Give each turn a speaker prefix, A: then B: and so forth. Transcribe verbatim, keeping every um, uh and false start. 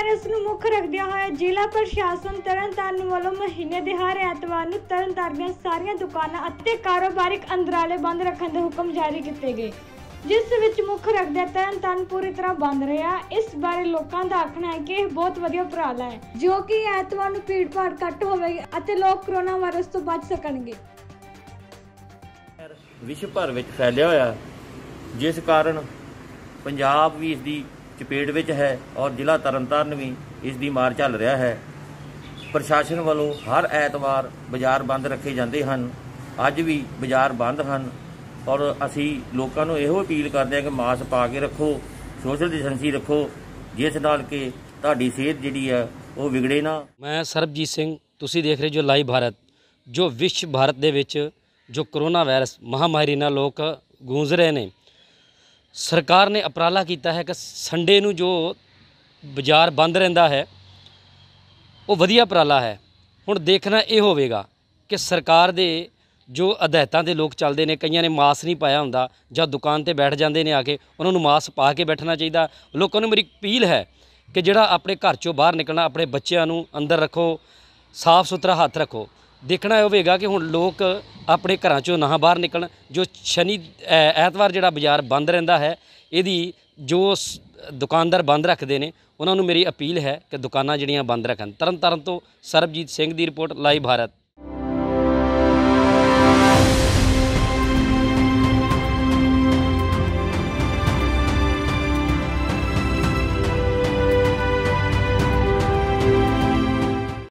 A: Virus ਨੂੰ ਮੁੱਖ ਰੱਖਦਿਆਂ ਹੋਇਆ ਜ਼ਿਲ੍ਹਾ ਪ੍ਰਸ਼ਾਸਨ ਤਰਨਤਾਰਨ ਵੱਲੋਂ ਮਹੀਨੇ ਦੇ ਹਰ ਐਤਵਾਰ ਨੂੰ ਤਰਨਤਾਰਨ ਦੀਆਂ ਸਾਰੀਆਂ ਦੁਕਾਨਾਂ ਅਤੇ ਕਾਰੋਬਾਰਿਕ ਅੰਦਰਾਲੇ ਬੰਦ ਰੱਖਣ ਦੇ ਹੁਕਮ ਜਾਰੀ ਕੀਤੇ गए, जिस विच मुख रखदे तरनताਰਨ पूरी तरह बंद रहा। इस बारे लोगों का आखना है कि यह बहुत वधिया उपराला है, जो कि ऐतवार नूं भीड़ भाड़ घट होवेगी अते लोग कोरोना वायरस तो बच सकणगे।
B: विश्व भर विच फैलिया होया, जिस कारण पंजाब भी इसकी चपेट विच है और जिला तरनताਰਨ भी इसकी मार झल रहा है। प्रशासन वालों हर ऐतवार बाजार बंद रखे जाते हैं, अज भी बाजार बंद हैं और असी लोगों को यहो अपील करते हैं कि मास्क पा के रखो, सोशल डिस्टेंसिंग रखो, जिस नाल कि तुहाडी सेहत जिहड़ी है वो विगड़े ना।
C: मैं सरबजीत सिंह, तुसीं देख रहे जो लाइव भारत, जो विश्व भारत दे विच जो कोरोना वायरस महामारी नाल लोग गूंज रहे हैं। सरकार ने उपराला किया है कि संडे नूं जो बाजार बंद रहिंदा है वो वधिया उपराला है। हुण देखना ये होवेगा कि सरकार दे जो हदायतां दे लोग चलते हैं, कईयां ने मास्क नहीं पाया हुंदा जां दुकान ते बैठ जाते हैं आके, उन्होंने मास्क पा के बैठना चाहिए। लोगों को मेरी अपील है कि जिहड़ा अपने घर चों बाहर निकलना अपने बच्चों नूं अंदर रखो, साफ सुथरा हथ रखो। देखना होवेगा कि हुण लोग अपने घरां चों ना बाहर निकलन। जो शनि ऐतवार जिहड़ा बाजार बंद रहिंदा है, इहदी जो दुकानदार बंद रखते हैं उन्होंने मेरी अपील है कि दुकानां जिहड़ियां बंद रखन। तरनताਰਨ तो सरबजीत सिंह की रिपोर्ट, लाइव भारत।